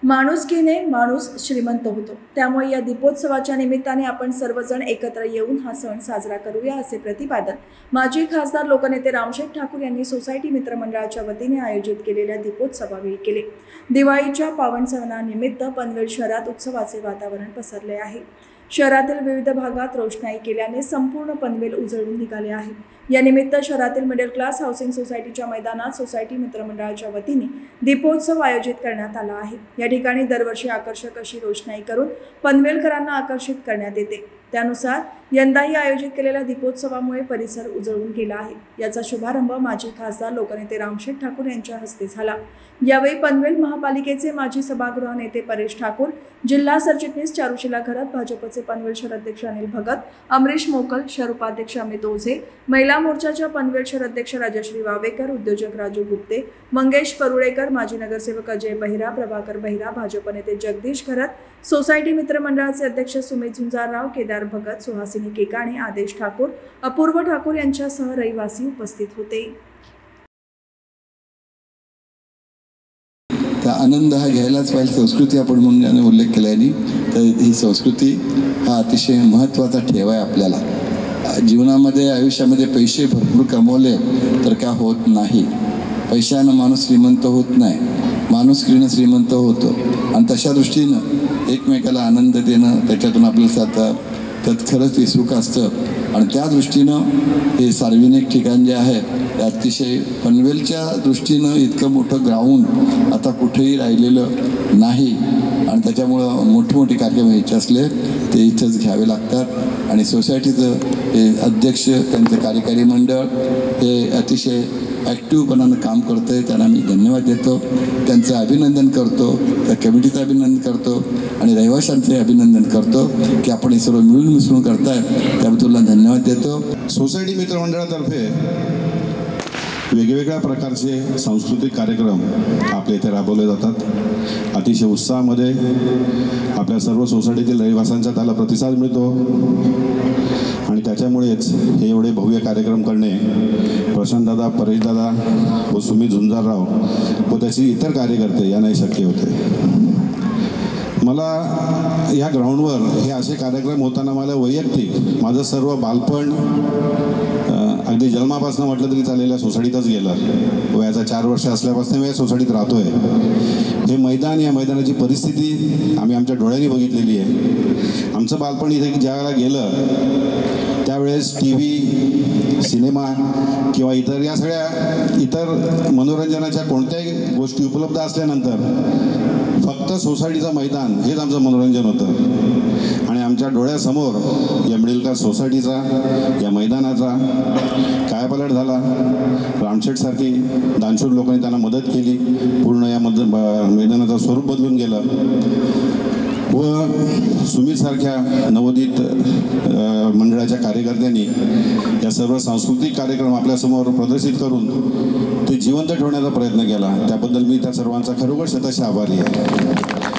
माणुसकीने माणूस श्रीमंत होतो। त्यामुळे या दीपोत्सवाच्या निमित्ताने आपण सर्वजण एकत्र येऊन हा सण साजरा करूया, असे प्रतिपादन माजी खासदार लोकनेते रामशेठ ठाकूर यांनी सोसायटी मित्रमंडळाच्या वतीने आयोजित केलेल्या दीपोत्सवावेळी केले। दिवाळीच्या पावन सणानिमित्त पनवेल शहरात उत्सवाचे वातावरण पसरले आहे। शहरातील विविध भागात रोषणाई केल्याने संपूर्ण पनवेल उजळून निघाले आहे। या निमित्त शहरातील मिडल क्लास हाऊसिंग सोसायटीच्या मैदानात सोसायटी मित्रमंडळाच्या वतीने दीपोत्सव आयोजित करण्यात आला आहे। या ठिकाणी दरवर्षी आकर्षक अशी रोषणाई करून पनवेलकरांना आकर्षित करण्यात येते। त्यानुसार यंदाही आयोजित केलेल्या दीपोत्सवामुळे परिसर उजळून गेला आहे। याचा शुभारंभ माजी खासदार लोकनेते रामशेठ ठाकूर यांच्या हस्ते झाला। यावेळी पनवेल महापालिकेचे माजी सभागृह नेते परेश ठाकूर, जिल्हा सरचिटणीस चारुशिला घरात, भाजपचे पनवेल शहर अध्यक्ष अनिल भगत, अमरीश मोकल, शहर उपाध्यक्ष अमित ओझे, महिला मोर्चाच्या पनवेल शहर अध्यक्ष राजश्री वावेकर, उद्योजक राजू गुप्ते, मंगेश परुळेकर, माजी नगरसेवक अजय बहिरा, प्रभाकर बहिरा, भाजप नेते जगदीश घरत, सोसायटी मित्रमंडळाचे अध्यक्ष सुमित झुंजारराव, केदार भगत, सुहासिनी केकाणे, आदेश ठाकूर, अपूर्व ठाकूर यांच्यासह रहिवासी उपस्थित होते। आनंद हा घ्यायलाच पाहिजे। संस्कृती आपण म्हणून उल्लेख केला आहे, तर ही संस्कृती हा अतिशय महत्त्वाचा ठेवा आहे आपल्याला जीवनामध्ये। आयुष्यामध्ये पैसे भरपूर कमवले तर का होत नाही। पैशानं माणूस श्रीमंत होत नाही, माणुसकीनं श्रीमंत होतो। आणि तशा दृष्टीनं एकमेकाला आनंद देणं, त्याच्यातून आपल्याला त्यात खरंच ते सुख असतं। आणि त्या दृष्टीनं हे सार्वजनिक ठिकाण जे आहे ते अतिशय पनवेलच्या दृष्टीनं इतकं मोठं ग्राउंड आता कुठेही राहिलेलं नाही। आणि त्याच्यामुळं मोठमोठे कार्यक्रम व्हायचे असले ते इथंच घ्यावे लागतात। आणि सोसायटीचं हे अध्यक्ष, त्यांचं कार्यकारी मंडळ हे अतिशय ॲक्टिव्हपणानं काम करतं आहे, त्यांना मी धन्यवाद देतो, त्यांचं अभिनंदन करतो, त्या कमिटीचं अभिनंदन करतो आणि रहिवाशांचे अभिनंदन करतो की आपण हे सर्व मिळून मिसळून करताय, त्याबद्दल धन्यवाद देतो। सोसायटी मित्रमंडळातर्फे वेगवेगळ्या प्रकारचे सांस्कृतिक कार्यक्रम आपल्या इथे राबवले जातात। अतिशय उत्साहामध्ये आपल्या सर्व सोसायटीतील रहिवाशांचा त्याला प्रतिसाद मिळतो आणि त्याच्यामुळेच हे एवढे भव्य कार्यक्रम करणे प्रशांतदादा, परेशदादा व सुमित झुंजारराव व त्याची इतर कार्यकर्ते यांनाही शक्य होते। मला या ग्राउंडवर हे असे कार्यक्रम होताना मला वैयक्तिक माझं सर्व बालपण अगदी जन्मापासून म्हटलं तरी चालेल्या सोसायटीतच गेलं। वयाचा 4 वर्ष असल्यापासून मी या सोसायटीत राहतोय। हे मैदान, या मैदानाची परिस्थिती आम्ही आमच्या डोळ्यांनी बघितलेली आहे। आमचं बालपण इथे ज्या वेळेला गेलं त्यावेळेस TV, सिनेमा किंवा या सगळ्या इतर मनोरंजनाच्या कोणत्याही गोष्टी उपलब्ध असल्यानंतर फक्त सोसायटीचं मैदान हेच आमचं मनोरंजन होतं। आणि आमच्या डोळ्यासमोर या मिडल क्लास सोसायटीचा, या मैदानाचा कायापालट झाला। रामशेठसारखी दानशूर लोकांनी त्यांना मदत केली, पूर्ण या मैदानाचं स्वरूप बदलून गेलं व सुमितसारख्या नवोदित मंडळाच्या कार्यकर्त्यांनी या सर्व सांस्कृतिक कार्यक्रम आपल्यासमोर प्रदर्शित करून ते जिवंत ठेवण्याचा प्रयत्न केला। त्याबद्दल मी त्या सर्वांचा खरोखर शतश आभारी आहे।